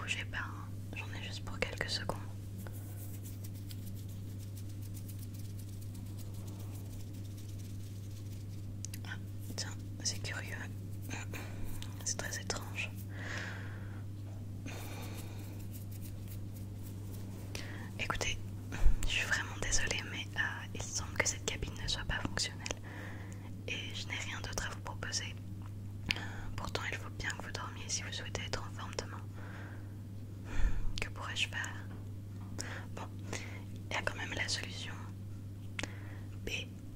bougez pas, hein. J'en ai juste pour quelques secondes. Ah, tiens, c'est curieux. C'est très étrange. Écoutez, je suis vraiment désolée, mais il semble que cette cabine ne soit pas fonctionnelle. Et je n'ai rien d'autre à vous proposer. Pourtant, il faut bien que vous dormiez si vous souhaitez être en forme demain. Que pourrais-je faire? Bon, il y a quand même la solution B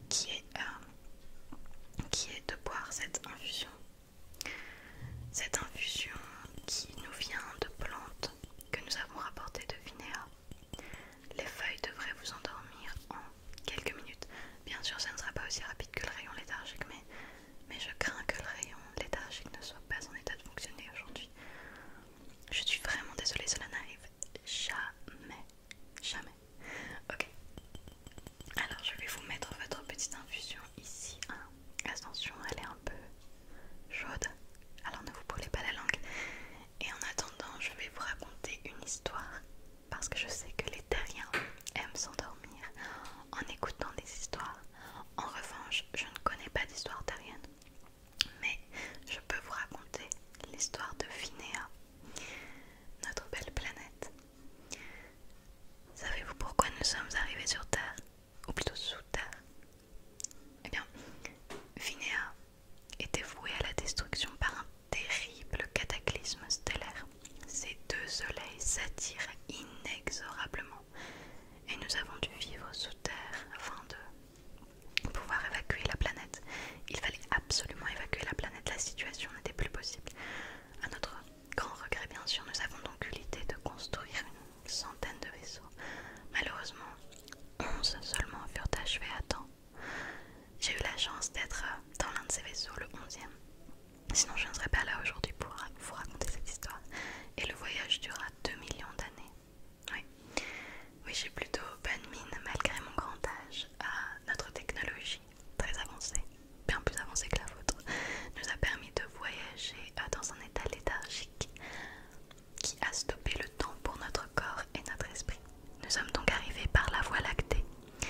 qui est de boire cette infusion. Cette infusion qui nous vient de plantes que nous avons rapportées de Vinéa. Les feuilles devraient vous endormir en quelques minutes. Bien sûr, ça ne sera pas aussi rapide que le rayon léthargique, mais je crains que le rayon léthargique ne soit pas en état de fonctionner aujourd'hui. Je suis vraiment désolée, cela n'arrive jamais. Jamais. Ok. Alors, je vais vous mettre votre petite infusion ici. Attention, elle est un peu chaude. Alors, ne vous brûlez pas la langue. Et en attendant, je vais vous raconter une histoire. Parce que je sais que les terriens aiment s'endormir en écoutant des histoires. En revanche, je ne connais pas d'histoire terrienne. Mais je peux vous raconter l'histoire de Vinéa, notre belle planète. Savez-vous pourquoi nous sommes arrivés sur Terre? Ou plutôt sous Terre? Eh bien, Vinéa était vouée à la destruction par un terrible cataclysme stellaire. Ces deux soleils s'attirent inexorablement et nous avons dû vivre sous Terre afin de pouvoir évacuer la planète. Il fallait absolument évacuer la planète, la situation n'était plus possible. À notre grand regret, bien sûr, nous avons donc eu l'idée de construire une centaine de vaisseaux. Malheureusement, 11 seulement furent achevés à temps. J'ai eu la chance d'être dans l'un de ces vaisseaux, le 11e. Sinon, je ne serais pas là aujourd'hui pour vous raconter cette histoire. Et le voyage dura 2 millions d'années. Oui, oui, j'ai plutôt bonne mine malgré mon grand âge. Notre technologie, très avancée, bien plus avancée que la vôtre, nous a permis de voyager dans un état léthargique qui a stoppé le temps pour notre corps et notre esprit. Nous sommes donc arrivés par la Voie lactée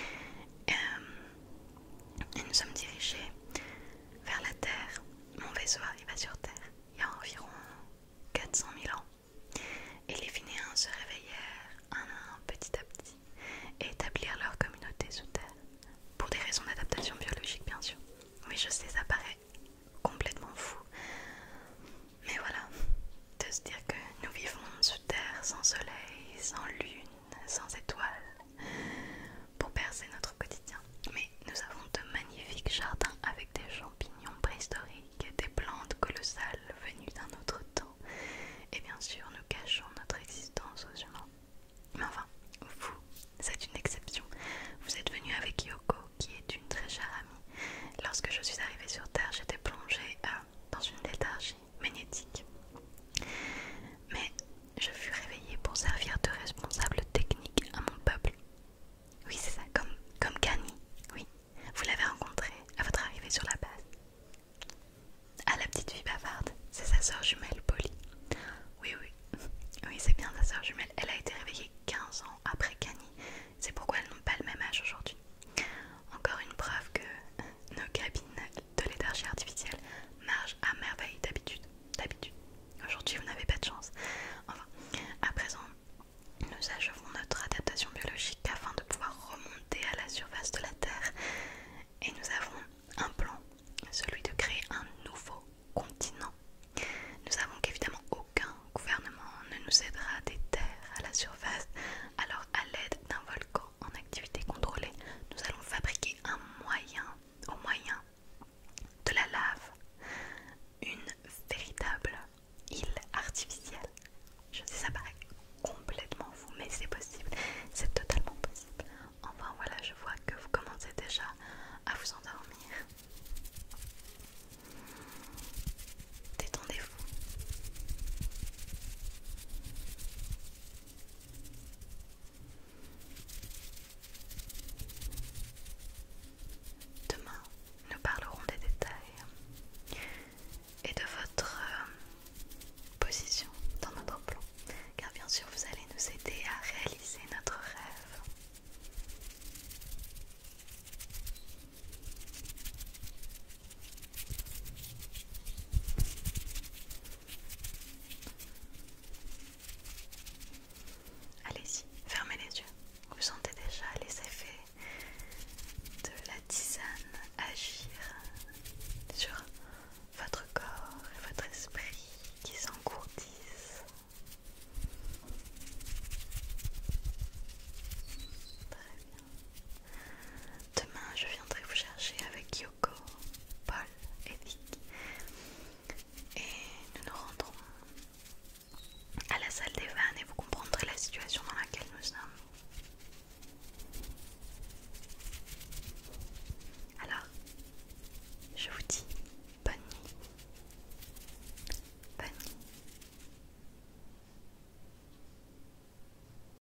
et nous sommes dirigés vers la Terre. Mon vaisseau arriva sur Terre il y a environ 400 000 ans et les Vinéens se réveillèrent un à un, petit à petit, et établirent leur communauté sous Terre pour des raisons d'adaptation biologique, bien sûr. Oui, je sais, ça paraît complètement fou, mais voilà, de se dire que nous vivons sous Terre sans soleil, sans lune, sans étoiles, pour percer notre quotidien. Mais nous avons de magnifiques jardins avec des champignons préhistoriques, des plantes colossales venues d'un autre temps, et bien sûr nous cachons notre existence aux humains. Mais enfin, vous, c'est une exception. Vous êtes venu avec Yoko, qui est une très chère amie. Lorsque je suis arrivée sur Terre, j'étais plongée dans une léthargie magnétique. Mais je fus réveillée pour servir de responsable technique à mon peuple. Oui, c'est ça, comme Kani. Oui, vous l'avez rencontrée à votre arrivée sur la base. Ah, la petite fille bavarde, c'est sa sœur jumelle.